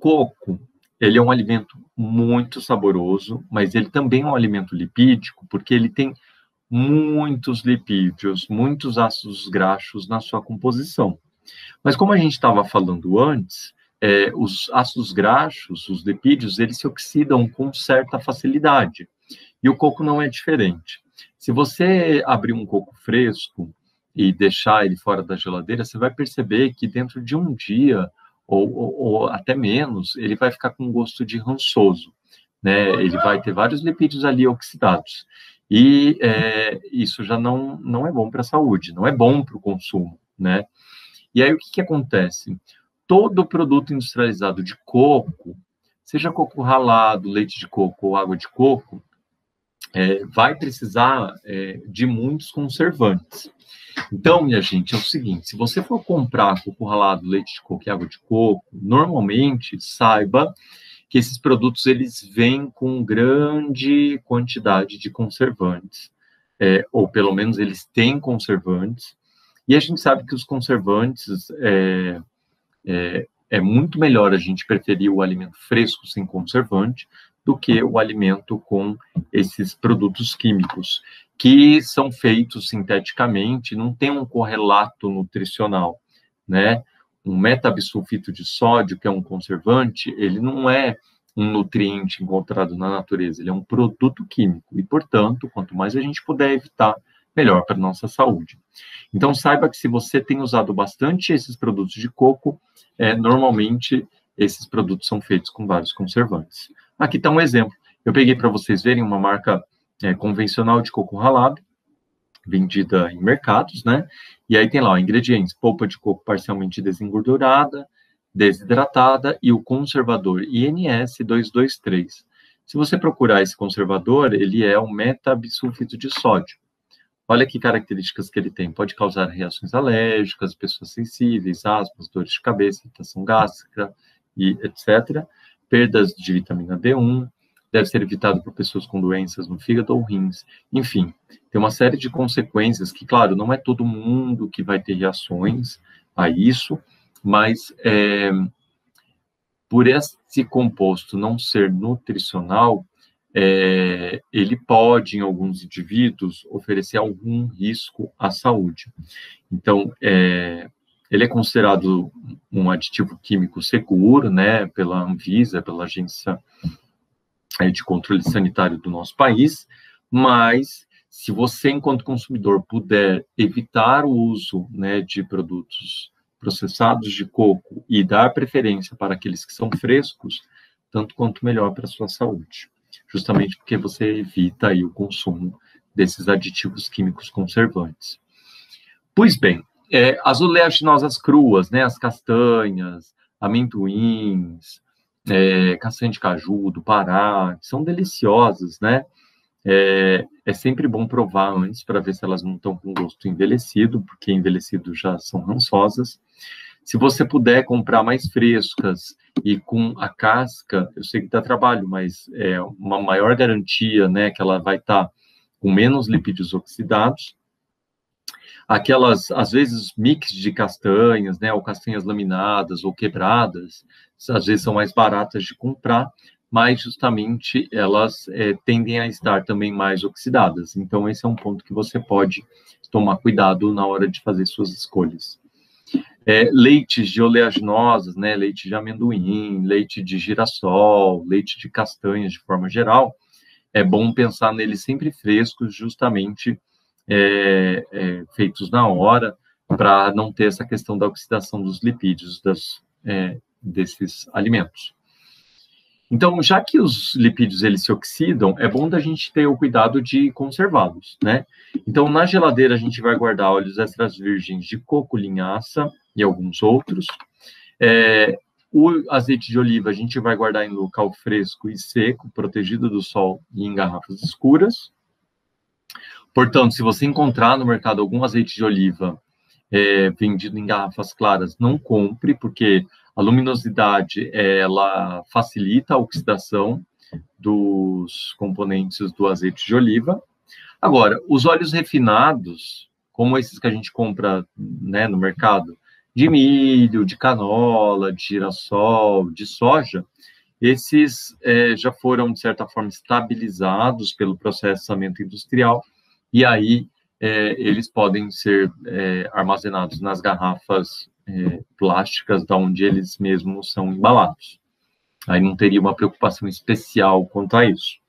coco, ele é um alimento muito saboroso, mas ele também é um alimento lipídico, porque ele tem muitos lipídios, muitos ácidos graxos na sua composição. Mas como a gente estava falando antes, os ácidos graxos, os lipídios, eles se oxidam com certa facilidade. E o coco não é diferente. Se você abrir um coco fresco e deixar ele fora da geladeira, você vai perceber que dentro de um dia, ou até menos, ele vai ficar com gosto de rançoso, né? Ele vai ter vários lipídios ali oxidados. E isso já não é bom para a saúde, não é bom para o consumo, né? E aí o que acontece? Todo produto industrializado de coco, seja coco ralado, leite de coco ou água de coco, vai precisar de muitos conservantes. Então, minha gente, é o seguinte, se você for comprar coco ralado, leite de coco e água de coco, normalmente, saiba que esses produtos, eles vêm com grande quantidade de conservantes, ou pelo menos eles têm conservantes, e a gente sabe que os conservantes, é muito melhor a gente preferir o alimento fresco sem conservante do que o alimento com esses produtos químicos, que são feitos sinteticamente, não tem um correlato nutricional, né? Um metabisulfito de sódio, que é um conservante, ele não é um nutriente encontrado na natureza, ele é um produto químico, e, portanto, quanto mais a gente puder evitar, melhor para a nossa saúde. Então, saiba que se você tem usado bastante esses produtos de coco, normalmente esses produtos são feitos com vários conservantes. Aqui está um exemplo. Eu peguei para vocês verem uma marca convencional de coco ralado, vendida em mercados, né? E aí tem lá, ingredientes: polpa de coco parcialmente desengordurada, desidratada e o conservador INS 223. Se você procurar esse conservador, ele é um metabisulfito de sódio. Olha que características que ele tem. Pode causar reações alérgicas, pessoas sensíveis, asmas, dores de cabeça, irritação gástrica, e etc. Perdas de vitamina D1, deve ser evitado por pessoas com doenças no fígado ou rins. Enfim, tem uma série de consequências que, claro, não é todo mundo que vai ter reações a isso, mas por esse composto não ser nutricional, ele pode, em alguns indivíduos, oferecer algum risco à saúde. Então, ele é considerado um aditivo químico seguro, né, pela Anvisa, pela Agência de Controle Sanitário do nosso país, mas se você, enquanto consumidor, puder evitar o uso, né, de produtos processados de coco e dar preferência para aqueles que são frescos, tanto quanto melhor para a sua saúde. Justamente porque você evita aí o consumo desses aditivos químicos conservantes. Pois bem, as oleaginosas cruas, né, as castanhas, amendoins, castanha de caju, do Pará, são deliciosas, né? É sempre bom provar antes para ver se elas não estão com gosto envelhecido, porque envelhecido já são rançosas. Se você puder comprar mais frescas e com a casca, eu sei que dá trabalho, mas é uma maior garantia, né, que ela vai estar com menos lipídios oxidados. Aquelas, às vezes, mix de castanhas, né, ou castanhas laminadas ou quebradas, às vezes são mais baratas de comprar, mas justamente elas tendem a estar também mais oxidadas. Então, esse é um ponto que você pode tomar cuidado na hora de fazer suas escolhas. Leites de oleaginosas, né, leite de amendoim, leite de girassol, leite de castanhas de forma geral, é bom pensar neles sempre frescos, justamente feitos na hora, para não ter essa questão da oxidação dos lipídios desses alimentos. Então, já que os lipídios eles se oxidam, é bom da gente ter o cuidado de conservá-los, né? Então, na geladeira, a gente vai guardar óleos extras virgens de coco, linhaça e alguns outros. O azeite de oliva a gente vai guardar em local fresco e seco, protegido do sol e em garrafas escuras. Portanto, se você encontrar no mercado algum azeite de oliva vendido em garrafas claras, não compre, porque a luminosidade ela facilita a oxidação dos componentes do azeite de oliva. Agora, os óleos refinados, como esses que a gente compra, né, no mercado, de milho, de canola, de girassol, de soja, esses já foram, de certa forma, estabilizados pelo processamento industrial, e aí eles podem ser armazenados nas garrafas plásticas, da onde eles mesmos são embalados. Aí não teria uma preocupação especial quanto a isso.